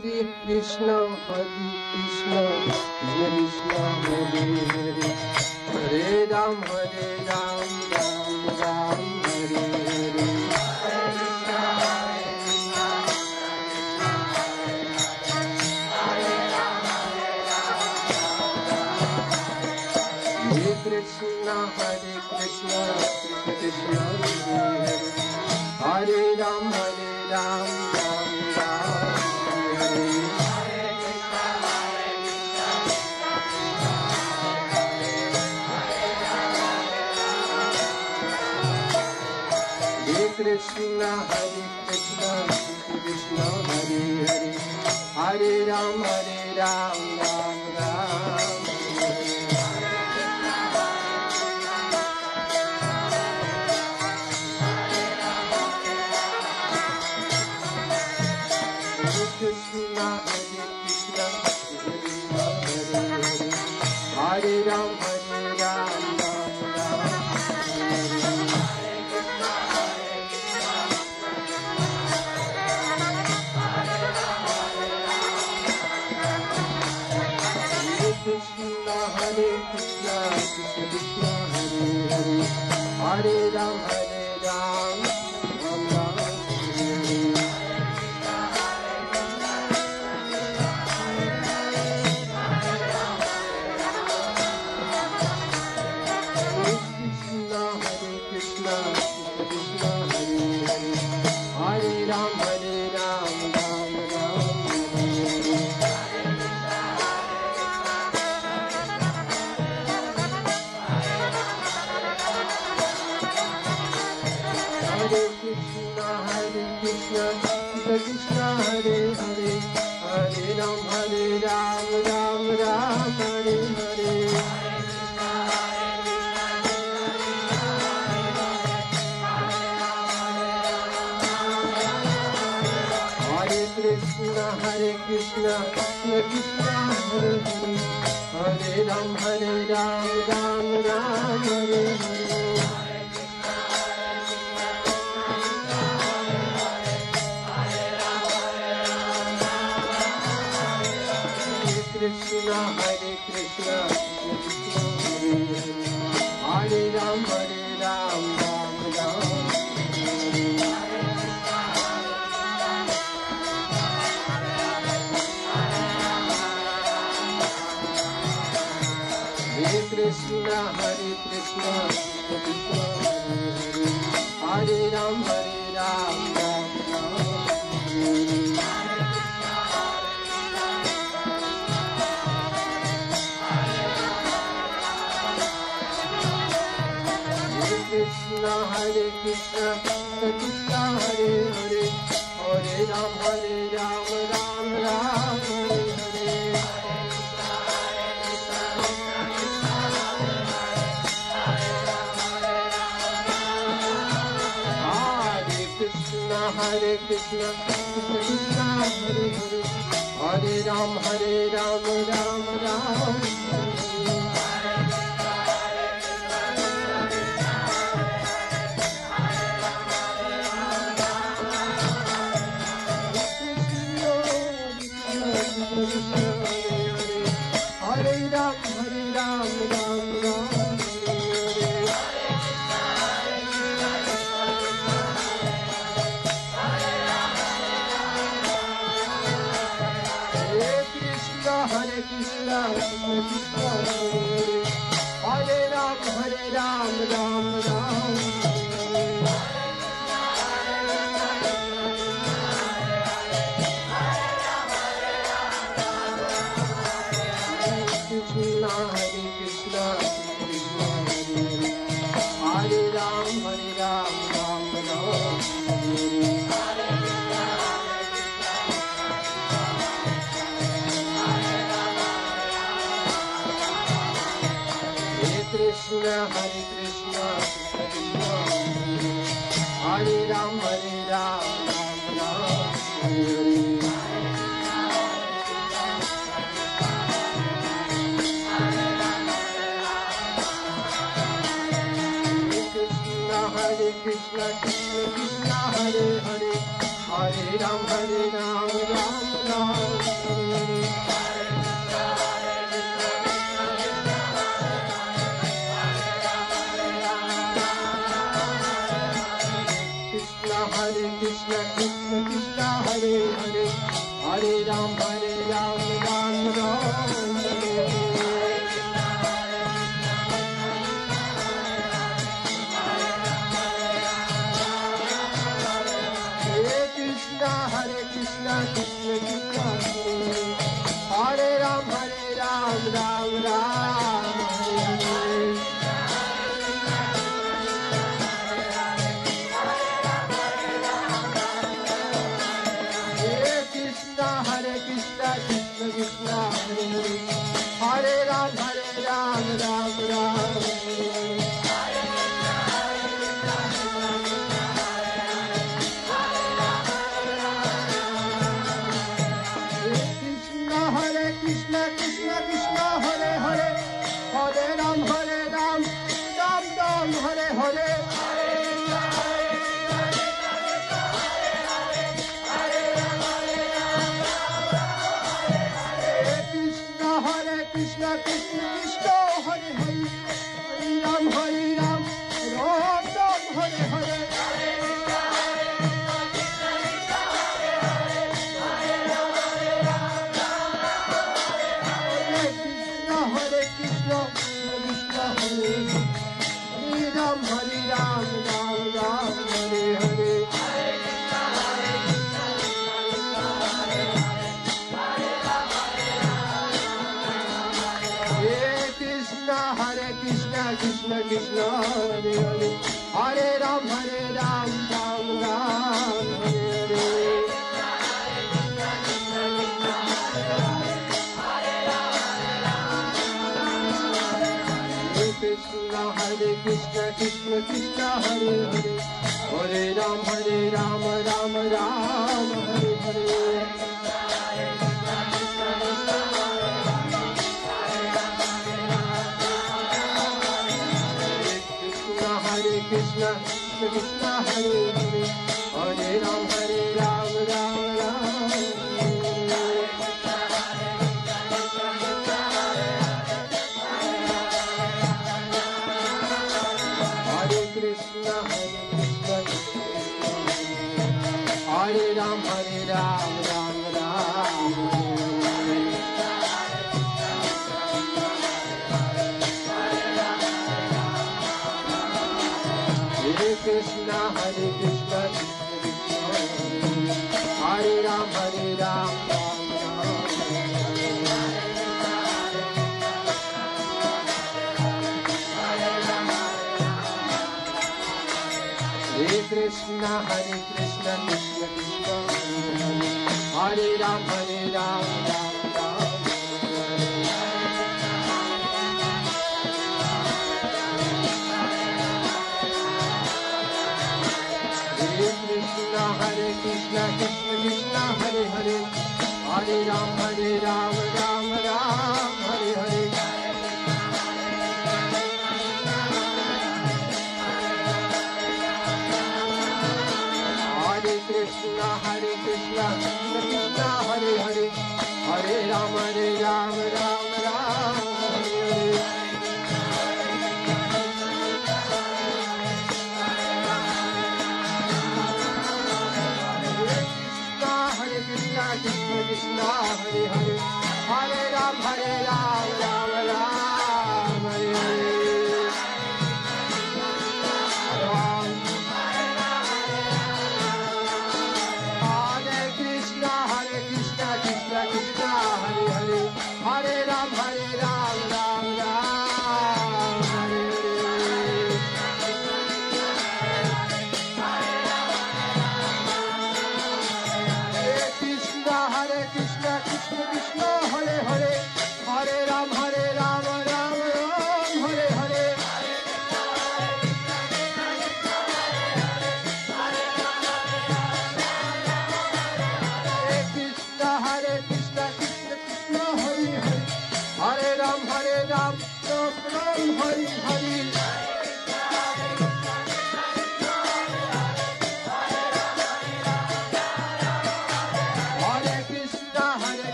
Krishna Krishna Hare Hare Hare Ram Ram Ram Hare Hare Krishna Krishna Krishna Hare Hare Ram Ram Krishna Krishna Krishna Hare Hare Hare Ram Ram Ram Krishna Krishna Hare Ram Ram Krishna Hare Krishna Krishna Hare Hare Hare Ram Ram Ram Krishna Hare Krishna Krishna Hare Hare Hare Ram Ram Ram Hare Krishna Krishna Hare Hare Hare Ram Ram Ram Hare Hare Krishna Hare Krishna Krishna Hare Hare Hare Ram Ram Ram Hare Hare Krishna Hare Krishna Krishna Hare Hare Hare Ram Ram Ram Krishna Hare Krishna Krishna Hare Hare Hare Ram Ram Krishna Hare Krishna Krishna Hare Hare Hare Ram Ram Ram Hare Hare Hare Krishna Krishna Hare Hare Hare Ram Ram Ram Hare Ram Ram Ram Hare Krishna Krishna Hare Ram Ram Ram Krishna Hare Krishna Krishna Hare Ram Ram Ram Krishna Hare Krishna Krishna Hare Ram Ram Hare Krishna Hare Krishna Krishna Hare Hare Hare Ram Ram Ram Krishna Krishna Krishna Hare Hare Hare Ram Ram Ram Hare Krishna Krishna Krishna Hare Ram Ram Ram Hare Krishna Krishna Krishna Hare Ram Ram Ram Krishna Krishna Krishna Hare Hare Hare Ram Ram Ram Hare Hare Krishna Krishna Krishna Hare Hare Ram Ram Ram Hare Hare Krishna Krishna Hare Hare Hare Ram Ram Ram Hare Hare Krishna Krishna Krishna Hare Hare Hare Ram Ram Ram Hare Hare Krishna Krishna Hare Hare Hare Ram Ram Ram Hare Krishna Hare Ram Ram Ram Krishna Krishna Hare Ram Ram Hare Krishna Krishna Krishna Hare Ram Ram Krishna Krishna Krishna Hare Hare Hare Ram Ram Hare Hare Hare Krishna Krishna Krishna Hare Hare Hare Ram Ram Hare Hare Krishna Krishna Hare Hare Hare Ram Ram Hare Hare Hare Krishna Krishna Krishna Hare Hare Hare Ram Ram Hare Hare Krishna Krishna Krishna Hare Hare Hare Ram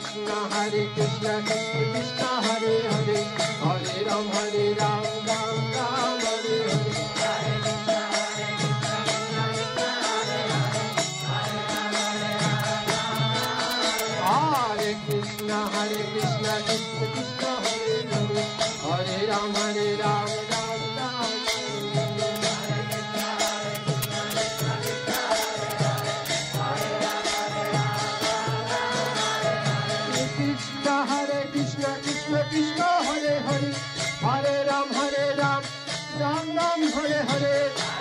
Krishna Hare Krishna Krishna Krishna Hare Hare Hare Ram Ram Ram Hare Hare Hare Krishna Krishna Krishna Hare Hare Hare Ram Ram Ram Hare Krishna Krishna Krishna Hare Hare Hare Ram Ram Ram Hare Hare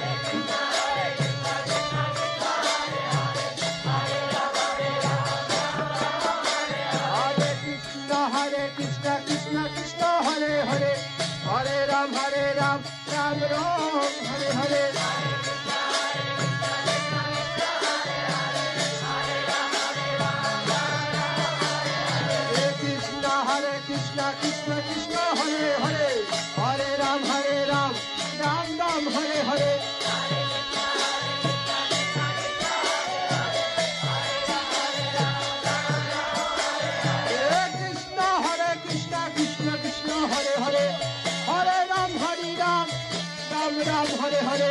Hare Krishna Krishna Krishna Hare Hare Hare Ram Ram Ram Hare Hare Hare Krishna Krishna Krishna Hare Hare Hare Ram Ram Ram Hare Hare Krishna Krishna Krishna Hare Hare Hare Ram Ram Hare Hare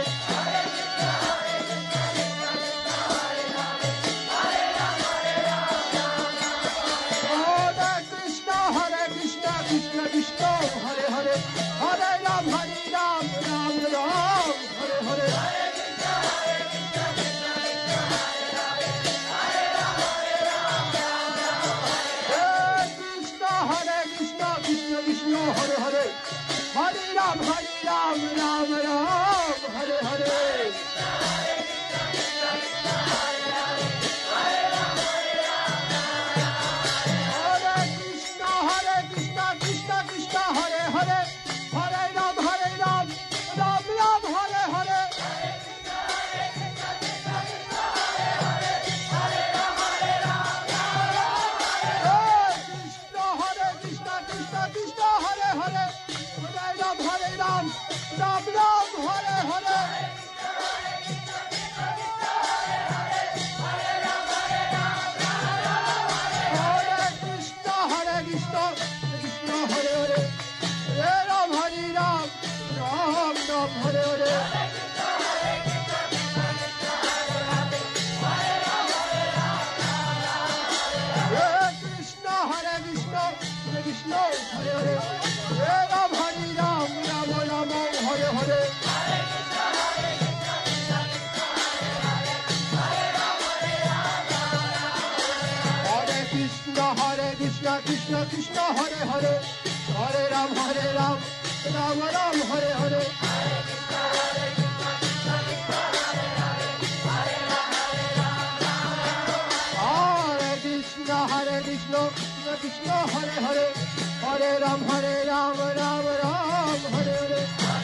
Krishna Krishna Hare Hare Hare Ram Ram Hare Hare Krishna Krishna Krishna Hare Hare Hare Ram Ram Hare Hare Krishna Krishna Hare Hare Hare Ram Ram Hare Hare Krishna Krishna Krishna Hare Hare Hare Ram Ram Hare Hare Hare Krishna Krishna Hare Hare Hare Ram Ram Hare Hare Krishna Krishna Hare Hare Hare Ram Ram Hare Hare Krishna Krishna Krishna Hare Hare Hare Ram Ram Hare Hare Krishna Krishna Hare Hare Hare Ram Ram Hare Hare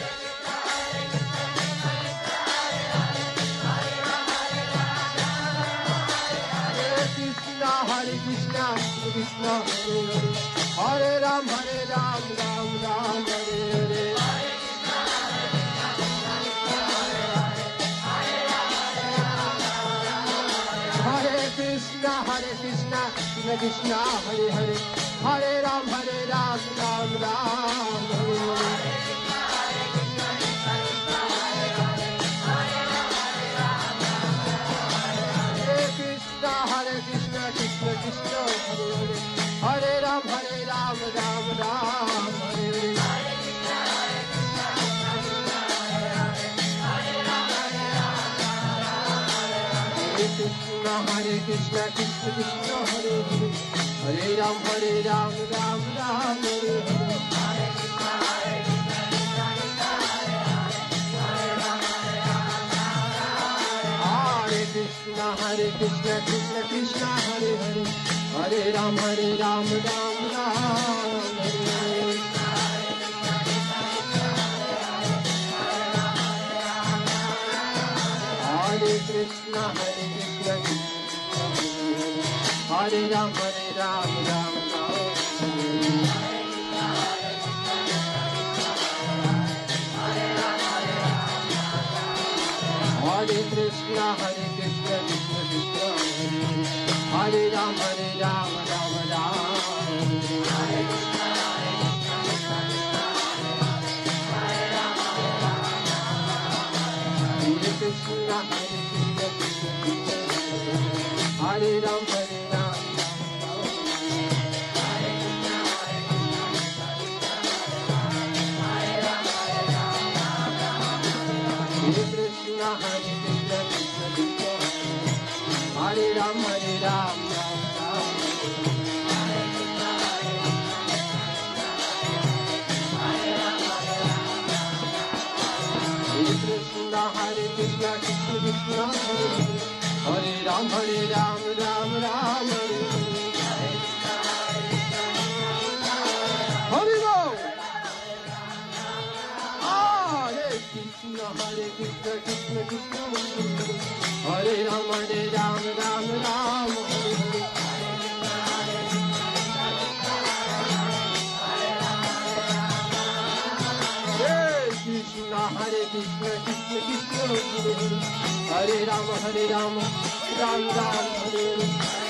Krishna Krishna Krishna Hare Hare Hare Ram Ram Hare Hare Hare Krishna Krishna Krishna Hare Hare Hare Ram Hare Hare Krishna Krishna Krishna Hare Hare Hare Ram Hare Hare Krishna Krishna Krishna Hare Hare Hare Ram Hare Hare Krishna Krishna Krishna Hare Hare Hare Ram Hare Hare Krishna Krishna Hare Ram Hare Hare Krishna Krishna Krishna Hare Ram Ram Ram Hare Ram, Hare Ram. Hare Krishna, Hare Krishna, Krishna Krishna, Hare Ram, Hare Ram, Ram Ram. Hare Krishna, Hare Krishna, Krishna Krishna, Hare Ram, Hare Ram, Ram Ram, Hare Hare Ram. Hare Krishna, Hare Krishna, Krishna Krishna, Hare Ram, Hare Ram, Ram Ram, Hare Hare. Krishna, Hare Krishna, Krishna Krishna, Hare Ram, Hare Ram, Ram Ram, Hare Hare.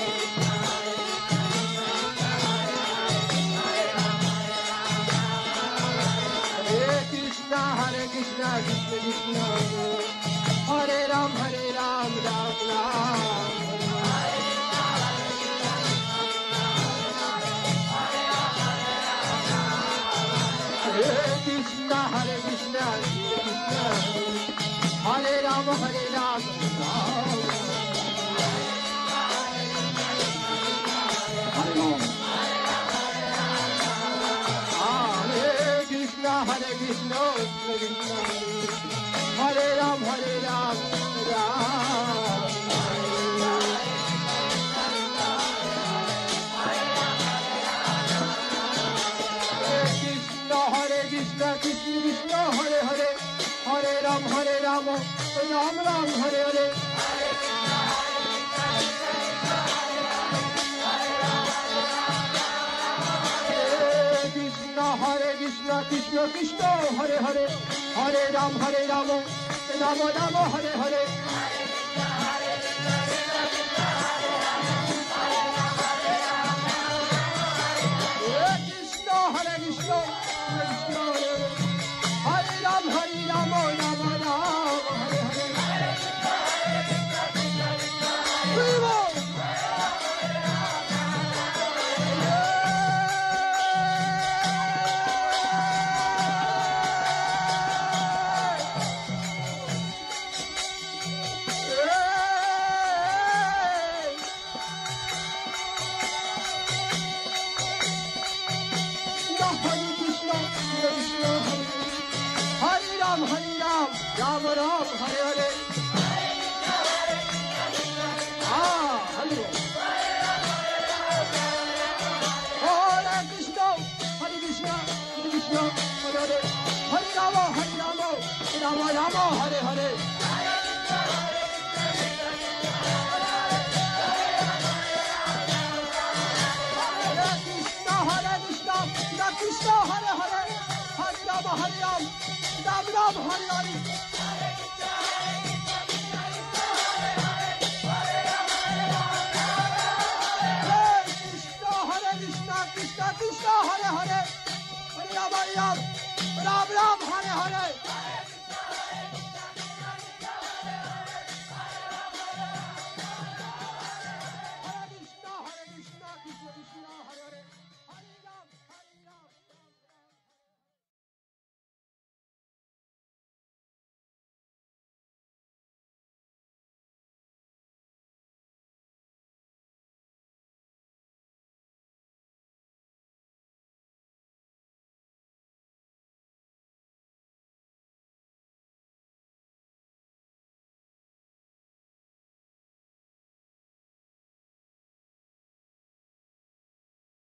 Hare Krishna, Hare Krishna, Krishna Krishna, Hare Ram, Hare Ram, Ram Ram. Hare Krishna, Hare Krishna, Krishna Krishna, Hare Ram, Hare Ram, Ram. Hare Ram. Hare Krishna, Hare Krishna, Krishna Krishna, Hare Ram, Hare Ram, Ram. Hare Krishna, Krishna Krishna, Hare Hare, Hare Ram, Hare Ram, Ram Ram, Hare Hare. Hare Krishna, Hare Krishna, Krishna Krishna, Hare Hare, Hare Ram, Hare Ram, Ram Ram, Hare Hare. Hare Krishna, Hare Ram, Hare Ram, Ram Ram, Hare Hare. Viva! Ram, Hare Ram, Ram Ram, Hare Hare. Ah, Hare Krishna, Hare Krishna, Hare Krishna, Hare Hare. Hare Rama, Hare Rama, Rama Rama, Hare Hare. Hare Krishna, Krishna Hare Hare, Hare Rama, Hare Ram, Ram Ram, Hare Hare.